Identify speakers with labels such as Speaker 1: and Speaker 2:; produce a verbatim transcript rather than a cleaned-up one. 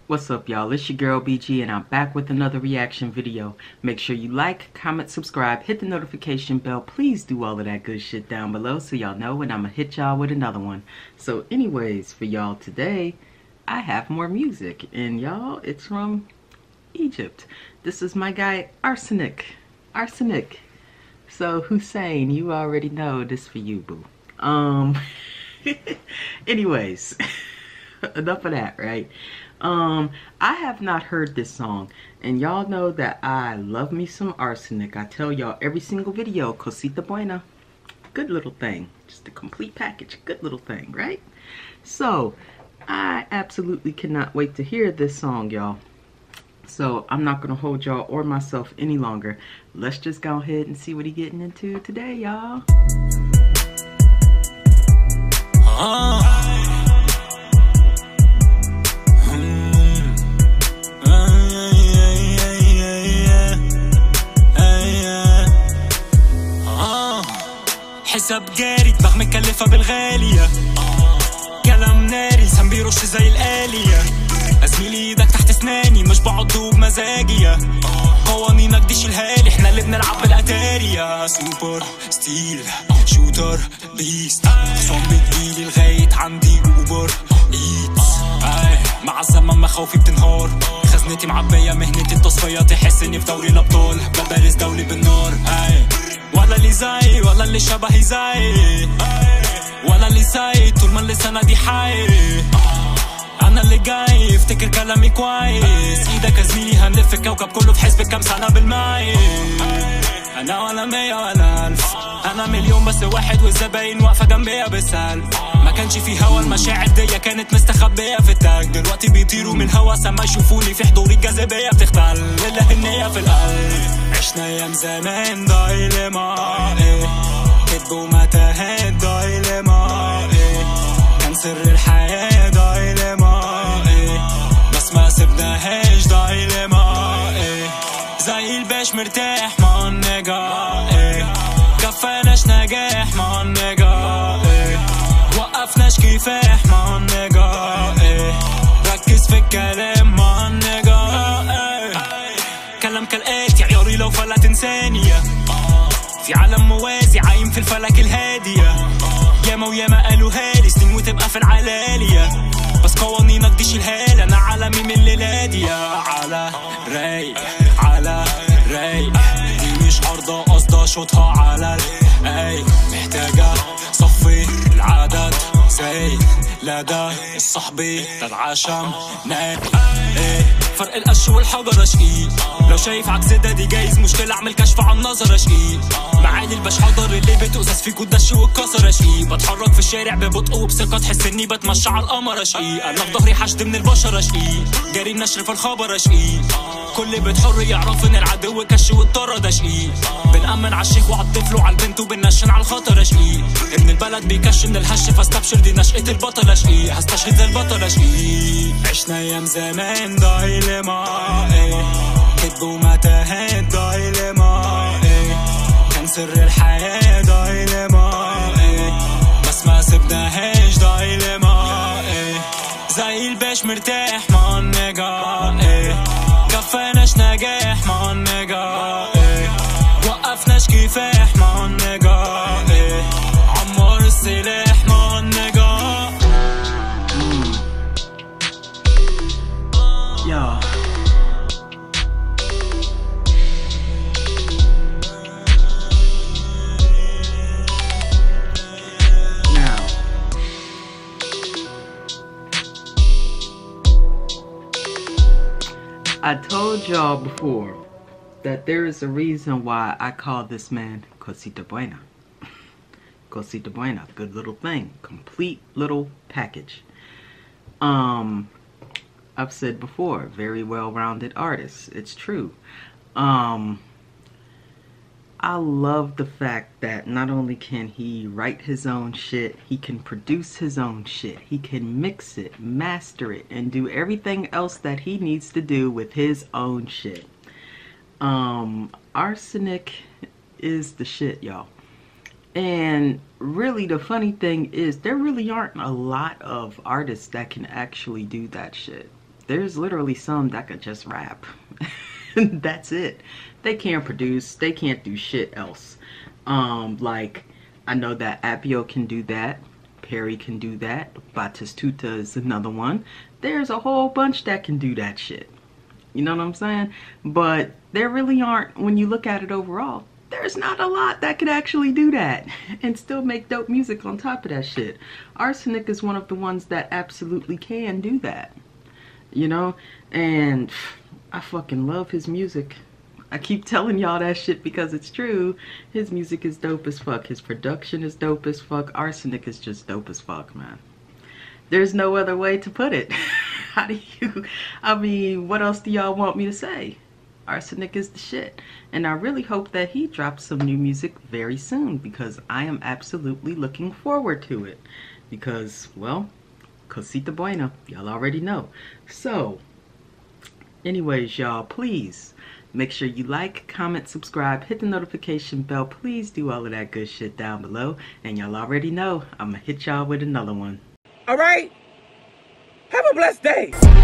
Speaker 1: What's up, y'all? It's your girl B G and I'm back with another reaction video. Make sure you like, comment, subscribe, hit the notification bell. Please do all of that good shit down below so y'all know when I'm gonna hit y'all with another one. So anyways, for y'all today, I have more music. And y'all, it's from Egypt. This is my guy Arsenik. Arsenik. So Hussein, you already know this for you, boo. Um, anyways, enough of that, right? Um, I have not heard this song, and y'all know that I love me some Arsenik. I tell y'all every single video, cosita buena, good little thing, just a complete package, good little thing, right? So, I absolutely cannot wait to hear this song, y'all. So, I'm not gonna hold y'all or myself any longer. Let's just go ahead and see what he getting into today, y'all. Uh.
Speaker 2: حساب جاري دماغ مكلفة بالغالية، كلام ناري لسان بيرش زي الآلية. أزميلي ايدك تحت اسناني مش بعضه بمزاجية، قوانينك دي شيلهالي احنا اللي بنلعب بالأتاريا. سوبر ستيل شوتر بيست، خصوم بتجيلي لغاية عندي اوبر ايتس. مع الزمن مخاوفي بتنهار، خزنتي معبية مهنتي التصفية، تحس اني في دوري الأبطال ببارز دولي بالنار. ولا اللي زي ولا اللي شبهي زي ولا اللي زي طول ما اللسانة دي حي. أنا اللي جاي افتكر كلامي كويس، ايدك يا زميلي هنلف الكوكب كله في حسبة كام سنة بالماي. أنا ولا مية ولا ألف، أنا مليون بس واحد والزباين واقفة جنبيا بالسلب. ما كانش في هوا المشاعر دي كانت مستخبية في التاج، دلوقتي بيطيروا من الهوا سما يشوفوني في حضوري الجاذبية بتختل. لله النية في القلب، عشنا أيام زمان دايلما إيه، كدب ومتاهات دايلما إيه، كان سر الحياة دايلما إيه، بس ما سبناهاش دايلما إيه. زي الباش مرتاح مع النجا إيه، كفاناش نجاح مع النجا إيه، وقفناش كفاح مع النجا إيه، ركز في الكلام مع النجا إيه. كلام كالآتي عياري لو فلت إنسانية، في عالم موازي عايم في الفلك الهادية. ياما وياما قالوا هالي سنين وتبقى في العلالية، بس قوانينك دي شيلهالي أنا عالمي من الليلادية. على رايق على رايق، دي مش عرضة قصدها شوطها على الاي، محتاجة صفي العدد زي لدى الصحبي تتعشم ناي ايه. فرق القش والحجر اشقيق، لو شايف عكس ده دي جايز مشكلة اعمل كشف عن نظر اشقيق. معاني الباش حضر اللي بتؤسس فيك والدش والكسر اشقيق. بتحرك في الشارع ببطء وبثقة تحس اني بتمشى على القمر اشقيق. انا في ظهري حشد من البشر اشقيق، جاري النشر في الخبر اشقيق. كل بيت حر يعرف ان العدو كش والطرد اشقيق. بنأمن على الشيخ وعلى الطفل وعلى البنت وبننشن على الخطر اشقيق. ابن البلد بيكش من الهش فاستبشر دي نشأة البطل اشقيق. هستشهد زي البطل اشقيق. عشنا ايام زمان دايلما ايه، كدب ومتاهات دايلما ايه، كان سر الحياة دايلما ايه، بس ما سبناهاش دايلما ايه. زي الباش مرتاح مع النجا ايه، كفاناش نجاح مع النجا ايه، وقفناش كفاح مع النجا ايه، عمار السلاح مع النجا.
Speaker 1: يا I told y'all before that there is a reason why I call this man Cosita Buena. Cosita Buena, good little thing, complete little package. Um, I've said before, very well-rounded artist. It's true. Um, I love the fact that not only can he write his own shit, he can produce his own shit. He can mix it, master it, and do everything else that he needs to do with his own shit. Um, Arsenik is the shit, y'all. And really the funny thing is there really aren't a lot of artists that can actually do that shit. There's literally some that could just rap. That's it. They can't produce. They can't do shit else. Um, like, I know that Appio can do that. Perry can do that. Batistuta is another one. There's a whole bunch that can do that shit. You know what I'm saying? But there really aren't, when you look at it overall, there's not a lot that could actually do that and still make dope music on top of that shit. Arsenik is one of the ones that absolutely can do that. You know? And I fucking love his music. I keep telling y'all that shit because it's true. His music is dope as fuck. His production is dope as fuck. Arsenik is just dope as fuck, man. There's no other way to put it. How do you, I mean, what else do y'all want me to say? Arsenik is the shit. And I really hope that he drops some new music very soon, because I am absolutely looking forward to it. Because, well, Cosita Buena, y'all already know. So, anyways, y'all, please make sure you like, comment, subscribe, hit the notification bell. Please do all of that good shit down below. And y'all already know I'm gonna hit y'all with another one.
Speaker 3: All right? Have a blessed day.